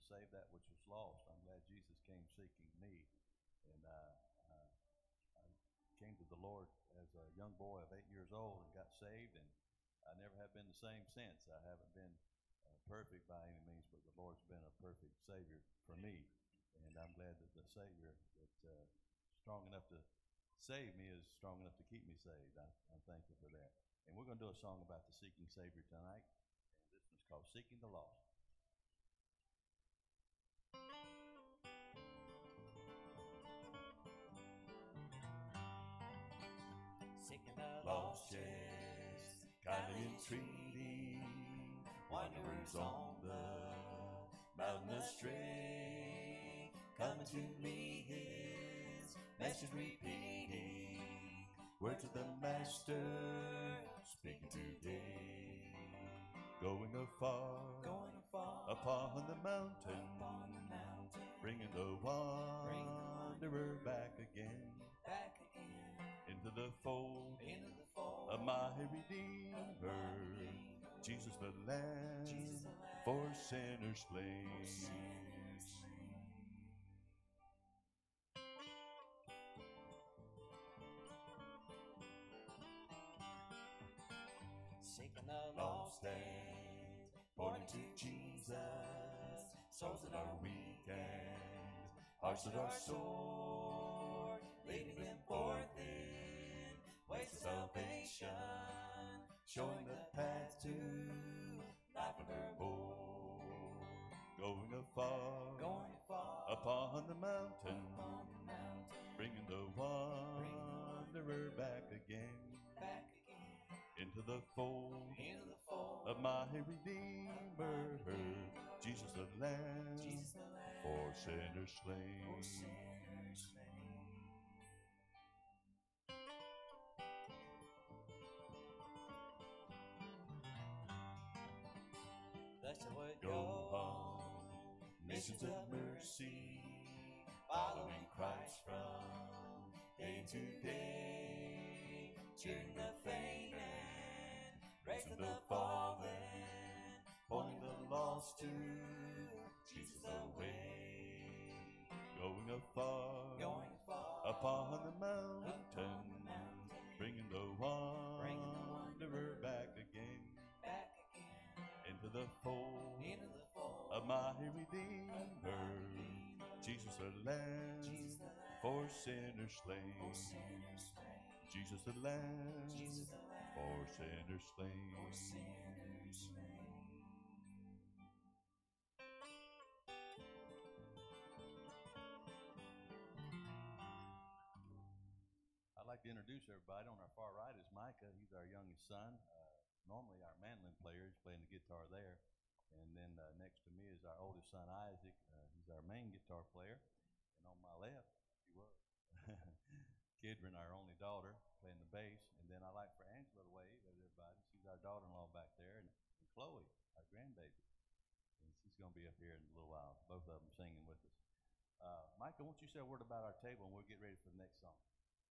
save that which was lost. I'm glad Jesus came seeking me. And I came to the Lord as a young boy of 8 years old and got saved, and I never have been the same since. I haven't been perfect by any means, but the Lord's been a perfect Savior for me. And I'm glad that the Savior that's strong enough to save me is strong enough to keep me saved. I'm thankful for that. And we're going to do a song about the seeking Savior tonight. And this one's called Seeking the Lost. Seeking the lost, yes, kindly entreating wanderers on the mountain astray, coming to me his message repeating, word to the Master speaking today. Going afar upon the mountain, bringing the wanderer back again. Into the fold of my Redeemer, Jesus the Lamb, for sinners slain. Seeking the lost and pointing to Jesus, souls that are weak and hearts that are sore, leading them forth in ways of salvation, showing the path to life evermore. Going afar upon the mountain, bringing the wanderer back again. Into the fold of my Redeemer, Jesus the Lamb, for sinners slain. Thus I would Go on, missions of mercy, following Christ from day to day, cheering the faint and raising the fallen, pointing the lost to Jesus the way. Going afar upon the mountain, bringing the wanderer back again. Into the fold of my Redeemer, Jesus the Lamb, for sinners slain. Jesus the Lamb, for sinners slain. I'd like to introduce everybody. On our far right is Micah. He's our youngest son. Normally our mandolin player is playing the guitar there. And then next to me is our oldest son, Isaac. He's our main guitar player. And on my left, he was Kidron, our only daughter, playing the bass. And then I like for Angela to wave at everybody. She's our daughter-in-law back there. And Chloe, our grandbaby. And she's going to be up here in a little while. Both of them singing with us. Micah, won't you say a word about our table and we'll get ready for the next song.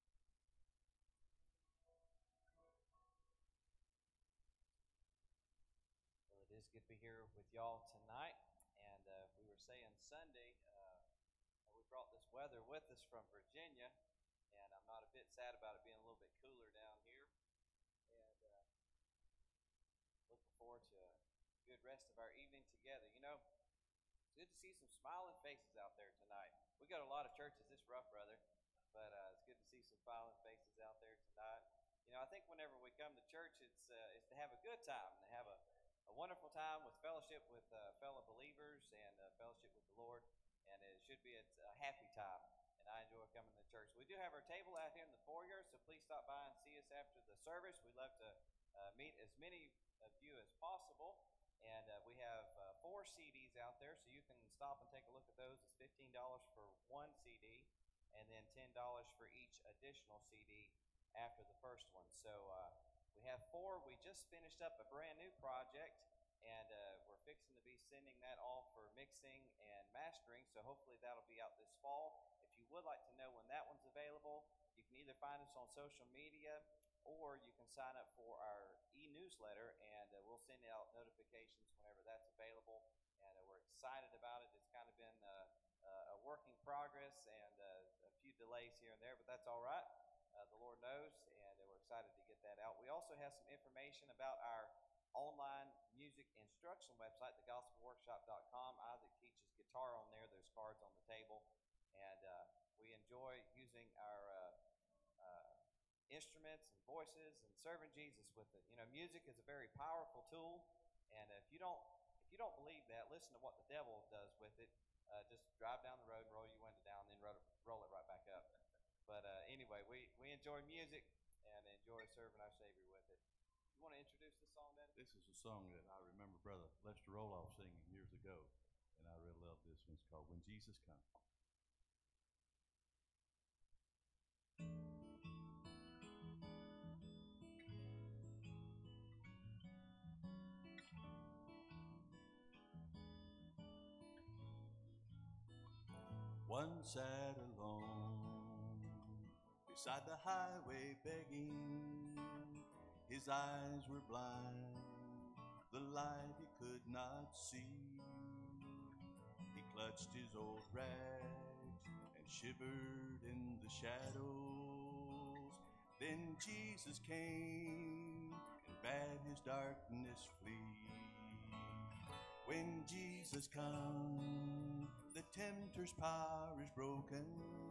It is good to be here with y'all tonight, and we were saying Sunday, we brought this weather with us from Virginia, and I'm not a bit sad about it being a little bit cooler down here, and looking forward to a good rest of our evening together. You know, it's good to see some smiling faces out there tonight. We got a lot of churches this rough, brother, but it's good to see some smiling faces out there tonight. You know, I think whenever we come to church, it's to have a good time, and to have a wonderful time with fellowship with fellow believers and fellowship with the Lord, and it should be a happy time, and I enjoy coming to church. We do have our table out here in the foyer, so please stop by and see us after the service. We'd love to meet as many of you as possible, and we have 4 CDs out there, so you can stop and take a look at those. It's $15 for one CD, and then $10 for each additional CD after the first one. So we have 4. We just finished up a brand new project, and we're fixing to be sending that off for mixing and mastering, so hopefully that'll be out this fall. If you would like to know when that one's available, you can either find us on social media or you can sign up for our e-newsletter, and we'll send out notifications whenever that's available, and we're excited about it. It's kind delays here and there, but that's all right. The Lord knows, and we're excited to get that out. We also have some information about our online music instruction website, thegospelworkshop.com. Isaac teaches guitar on there. There's cards on the table, and we enjoy using our instruments and voices and serving Jesus with it. You know, music is a very powerful tool, and if you don't believe that, listen to what the devil does with it. Just drive down the road and roll your window down, then roll it right back up. But anyway, we enjoy music and enjoy serving our Savior with it. You want to introduce this song, Daddy? This is a song that I remember Brother Lester Roloff singing years ago, and I really love this one. It's called When Jesus Comes. One sat alone beside the highway begging. His eyes were blind, the light he could not see. He clutched his old rags and shivered in the shadows. Then Jesus came and bade his darkness flee. When Jesus comes, the tempter's power is broken.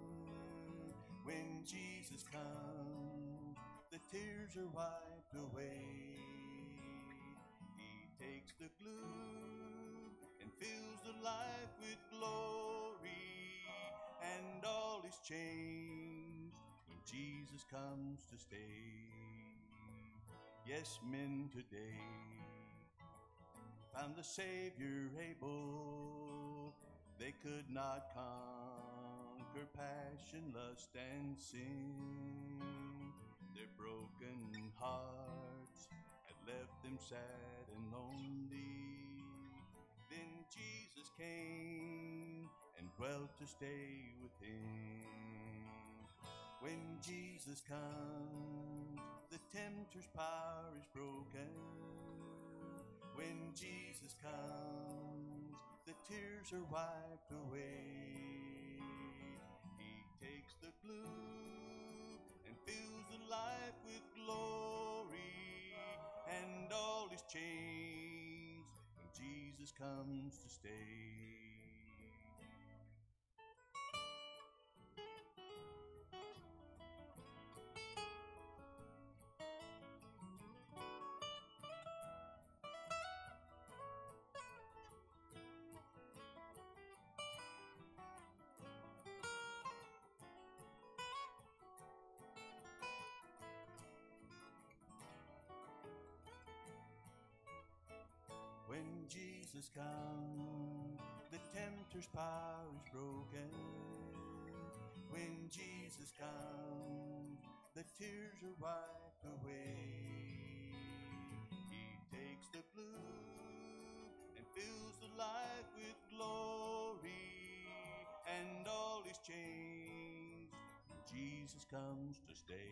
When Jesus comes, the tears are wiped away. He takes the gloom and fills the life with glory, and all is changed when Jesus comes to stay. Yes, men today found the Savior able. They could not conquer passion, lust, and sin. Their broken hearts had left them sad and lonely. Then Jesus came and dwelt to stay within. When Jesus comes, the tempter's power is broken. When Jesus comes, the tears are wiped away. He takes the gloom and fills the life with glory, and all is changed when Jesus comes to stay. When Jesus comes, the tempter's power is broken. When Jesus comes, the tears are wiped away. He takes the gloom and fills the life with glory, and all is changed when Jesus comes to stay.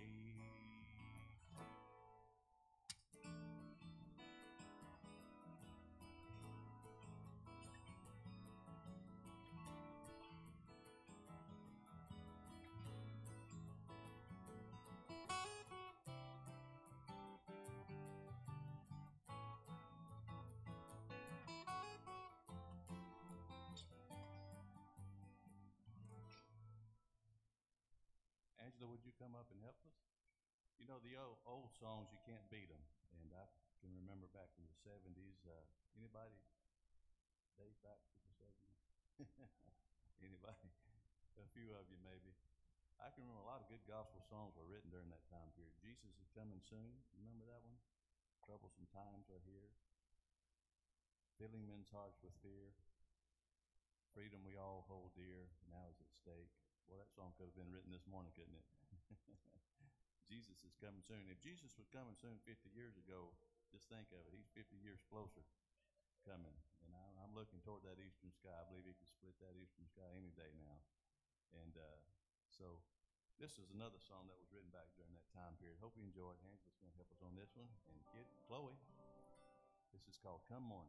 Angela, would you come up and help us? You know, the old songs, you can't beat them. And I can remember back in the 70s, anybody date back to the 70s? Anybody? A few of you maybe. I can remember a lot of good gospel songs were written during that time period. Jesus is coming soon. Remember that one? Troublesome times are here. Filling men's hearts with fear. Freedom we all hold dear now is at stake. Well, that song could have been written this morning, couldn't it? Jesus is coming soon. If Jesus was coming soon 50 years ago, just think of it. He's 50 years closer coming. And I'm looking toward that eastern sky. I believe he can split that eastern sky any day now. And so this is another song that was written back during that time period. Hope you enjoy it. Angela's going to help us on this one. And kid, Chloe, this is called Come Morning.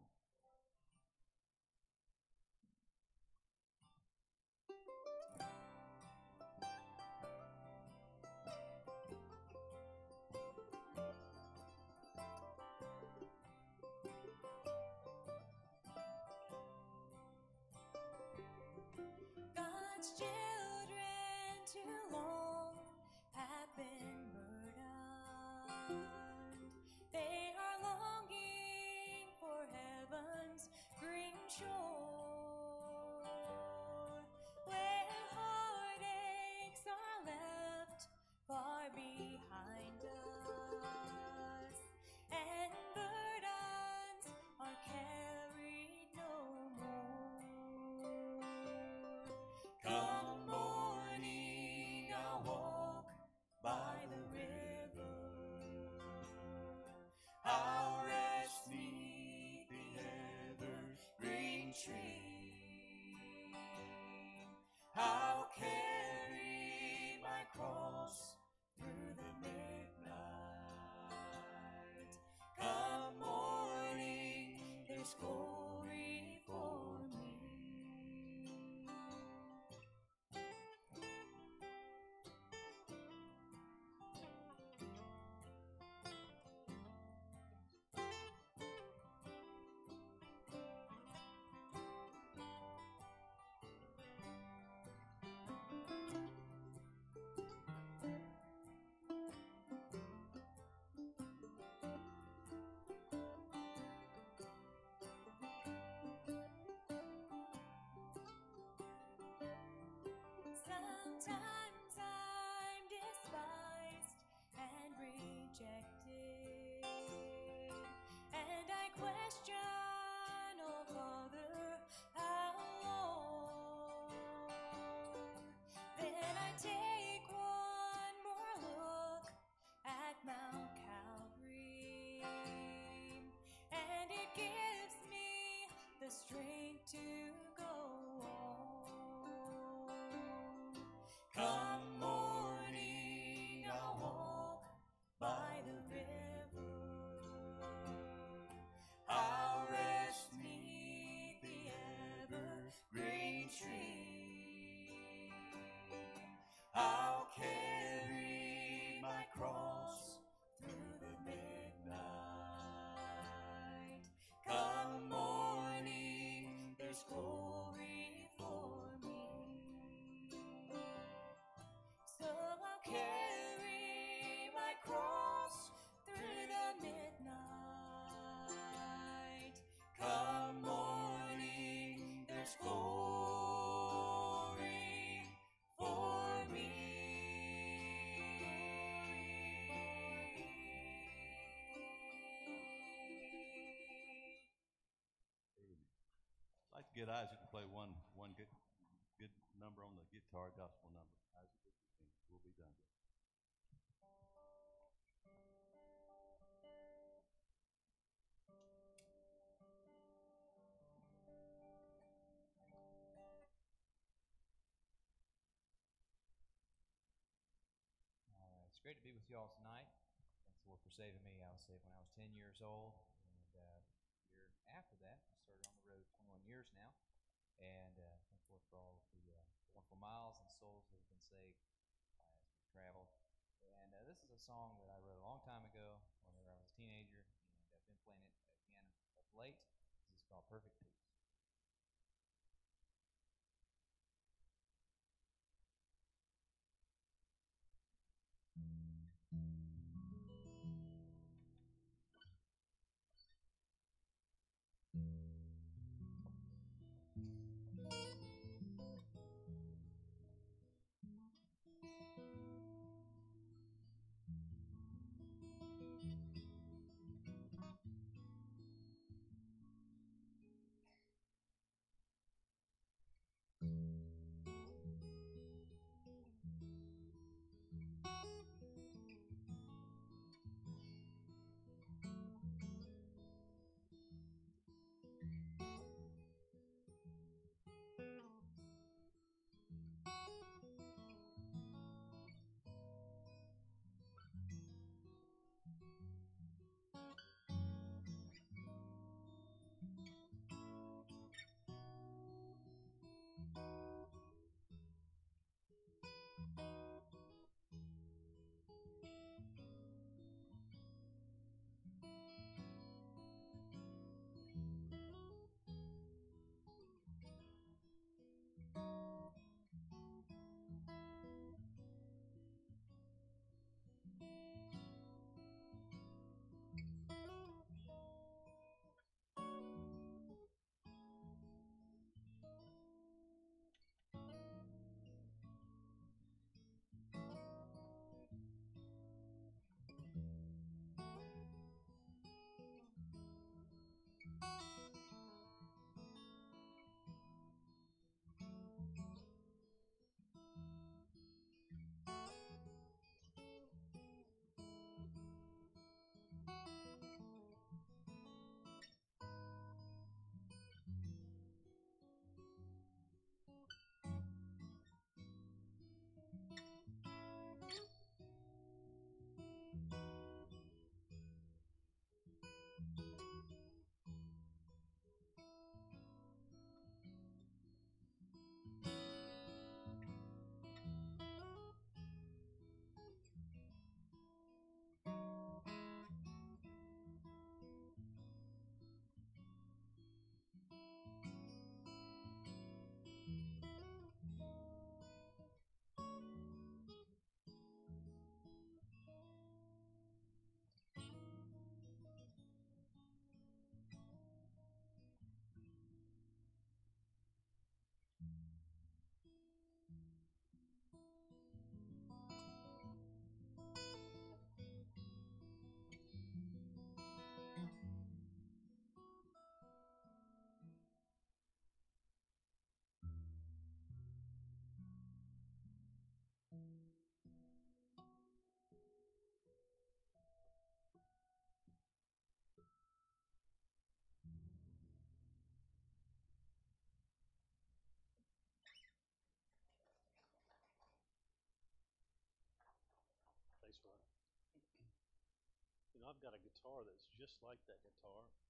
tree. I'll carry my cross through the midnight. Come morning, there's glory for me. Sometimes I'm despised and rejected, and I question, oh Father, how long? Then I take one more look at Mount Calvary, and it gives me the strength to go on. Come morning, I'll walk by the river. I'll rest 'neath the evergreen tree. I'll carry my cross through the midnight. Come morning, there's glory for me. So I'll carry my cross through the midnight. Come morning, there's glory for me. I'd like to get Isaac to play one good number on the guitar, gospel number. Isaac, if you can, we'll be done. It's great to be with you all tonight. Thanks, Lord, for saving me. I was saved when I was 10 years old, and year after that, I started on the road 21 years now. And thank Lord for all of the wonderful miles and souls that have been saved as we travel. And this is a song that I wrote a long time ago whenever I was a teenager, and I've been playing it again of late. This is called Perfect Peace. I've got a guitar that's just like that guitar.